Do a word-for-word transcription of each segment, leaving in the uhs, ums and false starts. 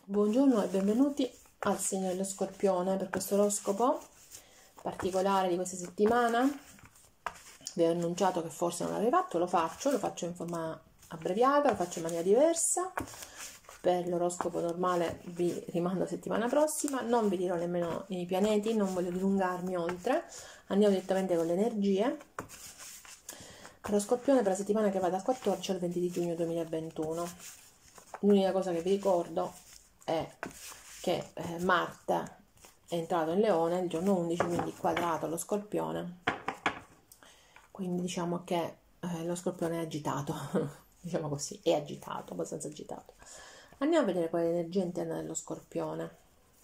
Buongiorno e benvenuti al segno dello Scorpione per questo oroscopo particolare di questa settimana. Vi ho annunciato che forse non l'avrei fatto, lo faccio, lo faccio in forma abbreviata, lo faccio in maniera diversa. Per l'oroscopo normale vi rimando a settimana prossima, non vi dirò nemmeno i pianeti, non voglio dilungarmi oltre, andiamo direttamente con le energie. Per lo Scorpione per la settimana che va dal quattordici al venti di giugno duemilaventuno. L'unica cosa che vi ricordo è che eh, Marte è entrato in Leone il giorno undici, quindi quadrato lo Scorpione, quindi diciamo che eh, lo Scorpione è agitato, diciamo così, è agitato, abbastanza agitato. Andiamo a vedere quale energia interna dello Scorpione.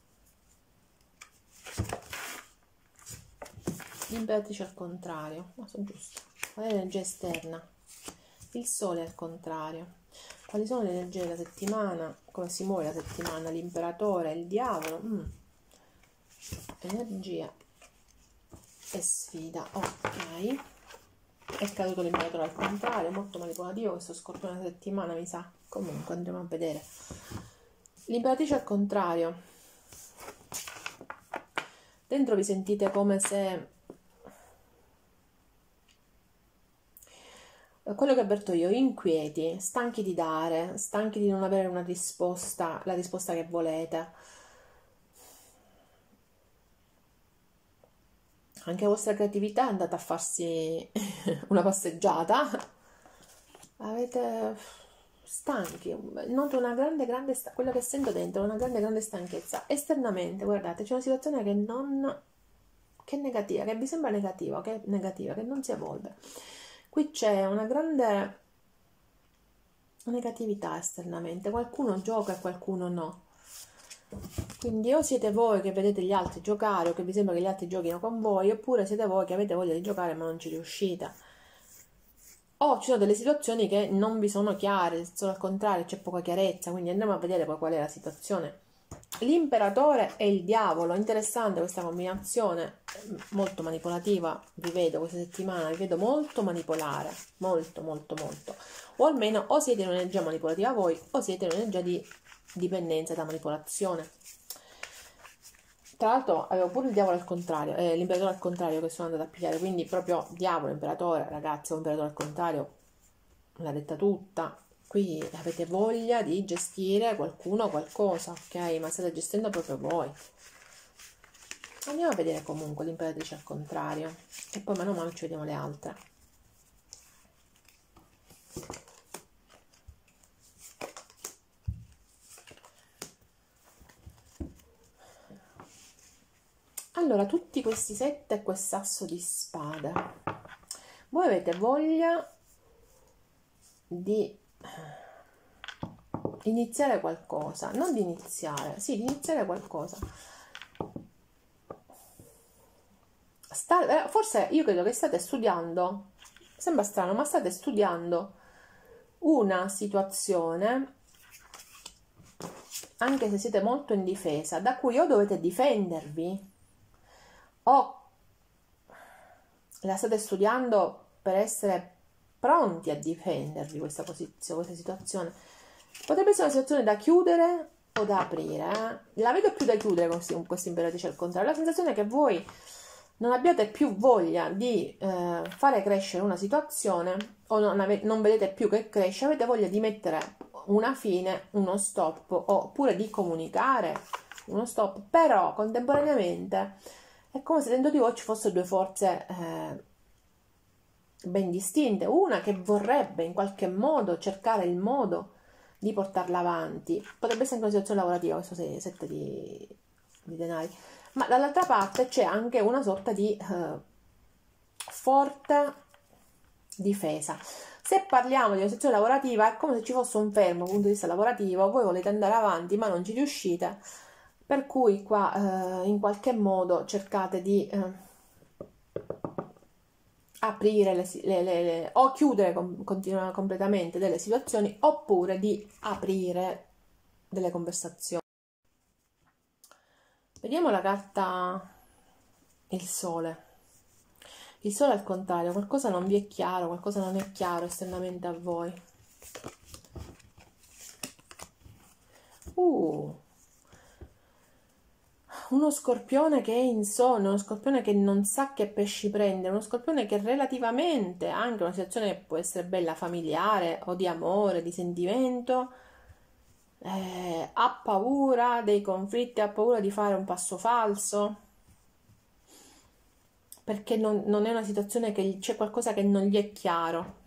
L'imperatrice al contrario, ma sono giusto. Qual è l'energia esterna? Il Sole al contrario. Quali sono le energie della settimana? Come si muove la settimana? L'imperatore, il diavolo. Mm. Energia e sfida. Ok. È caduto l'imperatore al contrario, molto manipolativo questo Scorpione della settimana, mi sa. Comunque andremo a vedere. L'imperatrice al contrario. Dentro vi sentite come se... quello che avverto io, inquieti, stanchi di dare, stanchi di non avere una risposta, la risposta che volete. Anche la vostra creatività è andata a farsi una passeggiata. Avete stanchi, noto una grande, grande, sta... quello che sento dentro, una grande, grande stanchezza. Esternamente, guardate, c'è una situazione che non... che è negativa, che vi sembra negativa, che è negativa, che non si evolve. Qui c'è una grande negatività esternamente, qualcuno gioca e qualcuno no. Quindi o siete voi che vedete gli altri giocare o che vi sembra che gli altri giochino con voi, oppure siete voi che avete voglia di giocare ma non ci riuscite. O ci sono delle situazioni che non vi sono chiare, solo al contrario c'è poca chiarezza, quindi andiamo a vedere poi qual è la situazione. L'imperatore e il diavolo, interessante questa combinazione, molto manipolativa, vi vedo questa settimana, vi vedo molto manipolare, molto molto molto, o almeno o siete in un'energia manipolativa voi o siete in un'energia di dipendenza da manipolazione. Tra l'altro avevo pure il diavolo al contrario, eh, l'imperatore al contrario che sono andata a pigliare, quindi proprio diavolo, imperatore, ragazzi, o imperatore al contrario, l'ha detta tutta. Qui avete voglia di gestire qualcuno o qualcosa, ok? Ma state gestendo proprio voi. Andiamo a vedere comunque l'imperatrice al contrario e poi mano a mano ci vediamo le altre. Allora, tutti questi sette e quest'asso di spade. Voi avete voglia di iniziare qualcosa, non di iniziare, sì, di iniziare qualcosa. Sta, forse io credo che state studiando, sembra strano, ma state studiando una situazione, anche se siete molto in difesa, da cui o dovete difendervi o la state studiando per essere pronti a difendervi questa posizione, questa situazione. Potrebbe essere una situazione da chiudere o da aprire, eh? La vedo più da chiudere con questa imperatrice al contrario. La sensazione è che voi non abbiate più voglia di eh, fare crescere una situazione o non, ave- non vedete più che cresce, avete voglia di mettere una fine, uno stop, oppure di comunicare uno stop, però contemporaneamente è come se dentro di voi ci fossero due forze eh, ben distinte, una che vorrebbe in qualche modo cercare il modo di portarla avanti, potrebbe essere anche una situazione lavorativa, questo sette di, di denari, ma dall'altra parte c'è anche una sorta di eh, forte difesa. Se parliamo di una situazione lavorativa è come se ci fosse un fermo dal punto di vista lavorativo, voi volete andare avanti ma non ci riuscite, per cui qua eh, in qualche modo cercate di eh, aprire le, le, le, le, o chiudere com, continua, completamente delle situazioni, oppure di aprire delle conversazioni. Vediamo la carta il Sole. Il Sole al contrario, qualcosa non vi è chiaro, qualcosa non è chiaro esternamente a voi. Uh, uno scorpione che è insonne, uno scorpione che non sa che pesci prendere, uno scorpione che relativamente anche una situazione che può essere bella familiare o di amore, di sentimento, eh, ha paura dei conflitti, ha paura di fare un passo falso, perché non, non è una situazione che c'è qualcosa che non gli è chiaro.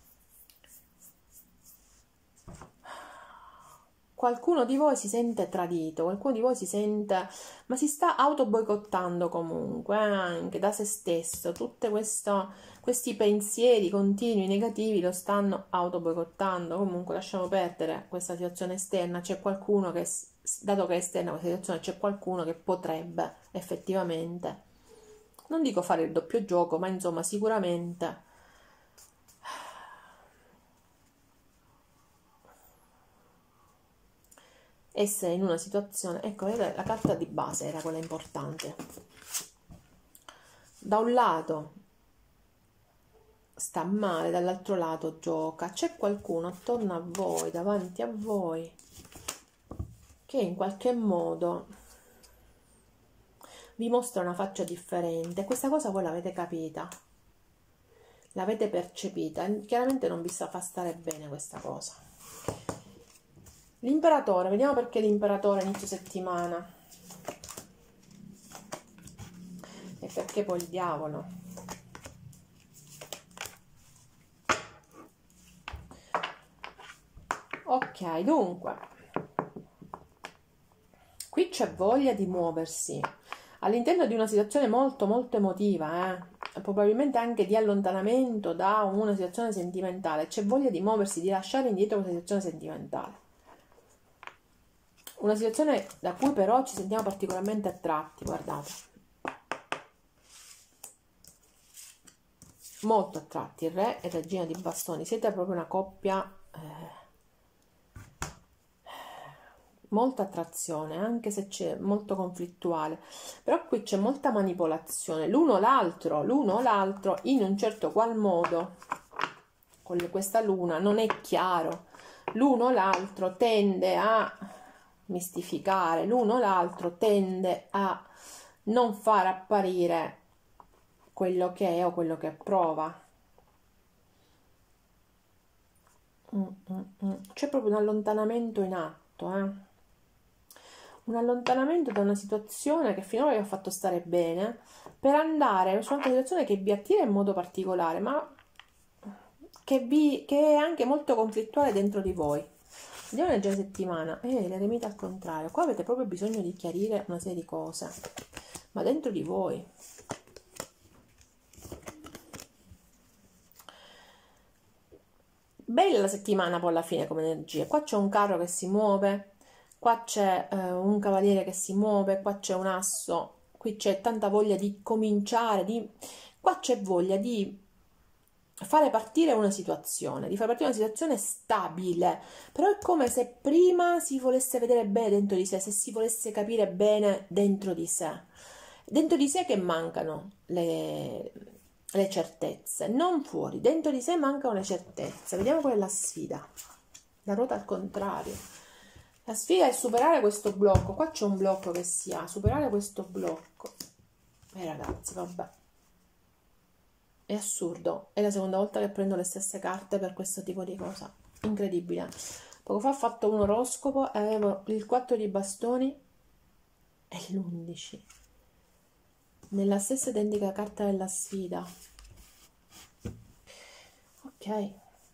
Qualcuno di voi si sente tradito, qualcuno di voi si sente, ma si sta auto boicottando comunque, eh, anche da se stesso. Tutti questi pensieri continui negativi lo stanno auto boicottando. Comunque lasciamo perdere questa situazione esterna. C'è qualcuno che, dato che è esterna questa situazione, c'è qualcuno che potrebbe effettivamente, non dico fare il doppio gioco, ma insomma sicuramente essere in una situazione, ecco, la carta di base era quella importante. Da un lato sta male, dall'altro lato gioca. C'è qualcuno attorno a voi, davanti a voi, che in qualche modo vi mostra una faccia differente. Questa cosa voi l'avete capita, l'avete percepita, chiaramente non vi sa fa stare bene questa cosa. L'imperatore, vediamo perché l'imperatore inizio settimana e perché poi il diavolo. Ok, dunque, qui c'è voglia di muoversi all'interno di una situazione molto molto emotiva, eh? Probabilmente anche di allontanamento da una situazione sentimentale. C'è voglia di muoversi, di lasciare indietro questa situazione sentimentale. Una situazione da cui però ci sentiamo particolarmente attratti, guardate. Molto attratti, il re e regina di bastoni. Siete proprio una coppia, eh, molta attrazione, anche se c'è molto conflittuale. Però qui c'è molta manipolazione. L'uno o l'altro, l'uno o l'altro, in un certo qual modo, con questa luna, non è chiaro. L'uno o l'altro tende a mistificare, l'uno o l'altro tende a non far apparire quello che è o quello che prova. Mm, mm, mm. C'è proprio un allontanamento in atto, eh? Un allontanamento da una situazione che finora vi ha fatto stare bene per andare su una situazione che vi attira in modo particolare, ma che, vi, che è anche molto conflittuale dentro di voi. Andiamo nella settimana. Eh, l'eremita al contrario. Qua avete proprio bisogno di chiarire una serie di cose, ma dentro di voi. Bella la settimana poi alla fine come energia. Qua c'è un carro che si muove, qua c'è eh, un cavaliere che si muove, qua c'è un asso, qui c'è tanta voglia di cominciare, di... qua c'è voglia di fare partire una situazione, di fare partire una situazione stabile, però è come se prima si volesse vedere bene dentro di sé, se si volesse capire bene dentro di sé. Dentro di sé che mancano le, le certezze, non fuori, dentro di sé mancano le certezze. Vediamo qual è la sfida, la ruota al contrario. La sfida è superare questo blocco, qua c'è un blocco che si ha, superare questo blocco. E ragazzi, vabbè. È assurdo, è la seconda volta che prendo le stesse carte per questo tipo di cosa, incredibile. Poco fa ho fatto un oroscopo e avevo il quattro di bastoni e l'undici nella stessa identica carta della sfida. Ok,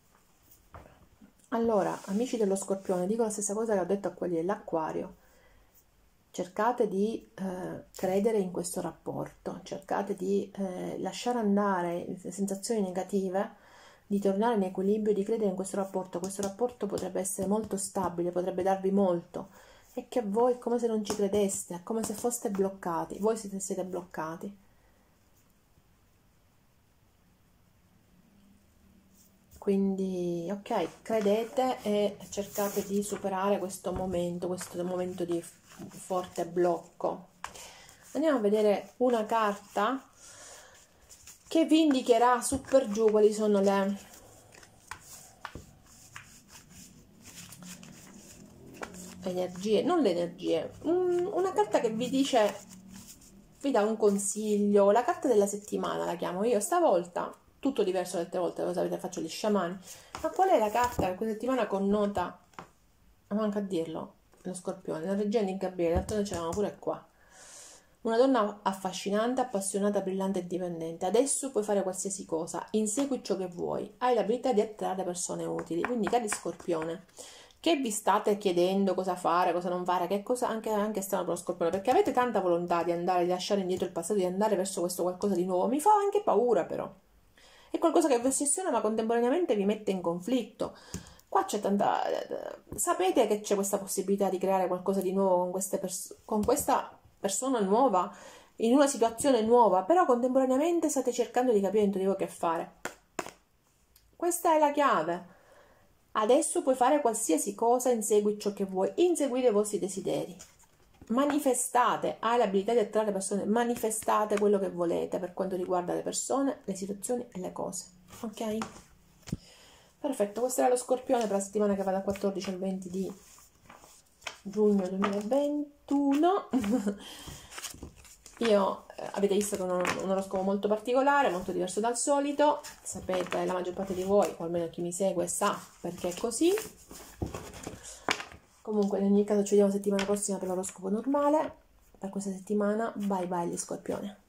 allora amici dello Scorpione, dico la stessa cosa che ho detto a quelli dell'Acquario. Cercate di eh, credere in questo rapporto, cercate di eh, lasciare andare le sensazioni negative, di tornare in equilibrio, di credere in questo rapporto. Questo rapporto potrebbe essere molto stabile, potrebbe darvi molto, e che voi è come se non ci credeste, è come se foste bloccati, voi siete, siete bloccati. Quindi, ok, credete e cercate di superare questo momento, questo momento di forte blocco. Andiamo a vedere una carta che vi indicherà su per giù quali sono le energie, non le energie, un, una carta che vi dice, vi dà un consiglio, la carta della settimana la chiamo io, stavolta, tutto diverso dalle altre volte, lo sapete, faccio gli sciamani, ma qual è la carta che questa settimana connota, manca a dirlo, lo Scorpione, la regina di Gabriele, d'altronde c'eravamo pure qua. Una donna affascinante, appassionata, brillante e dipendente. Adesso puoi fare qualsiasi cosa, insegui ciò che vuoi, hai l'abilità di attrarre persone utili. Quindi, cari Scorpione, che vi state chiedendo cosa fare, cosa non fare, che cosa anche, anche strano per lo Scorpione, perché avete tanta volontà di andare, di lasciare indietro il passato, di andare verso questo qualcosa di nuovo, mi fa anche paura però. È qualcosa che vi ossessiona ma contemporaneamente vi mette in conflitto. Qua c'è tanta... sapete che c'è questa possibilità di creare qualcosa di nuovo con, queste pers con questa persona nuova, in una situazione nuova, però contemporaneamente state cercando di capire dentro di voi che fare. Questa è la chiave. Adesso puoi fare qualsiasi cosa, insegui ciò che vuoi, inseguire i vostri desideri. Manifestate, hai l'abilità di attrarre persone, manifestate quello che volete per quanto riguarda le persone, le situazioni e le cose. Ok? Perfetto, questo era lo Scorpione per la settimana che va dal quattordici al venti di giugno duemilaventuno. Io eh, avete visto che è un, un oroscopo molto particolare, molto diverso dal solito. Sapete, la maggior parte di voi, o almeno chi mi segue, sa perché è così. Comunque, in ogni caso, ci vediamo settimana prossima per l'oroscopo normale. Per questa settimana, bye bye gli Scorpione.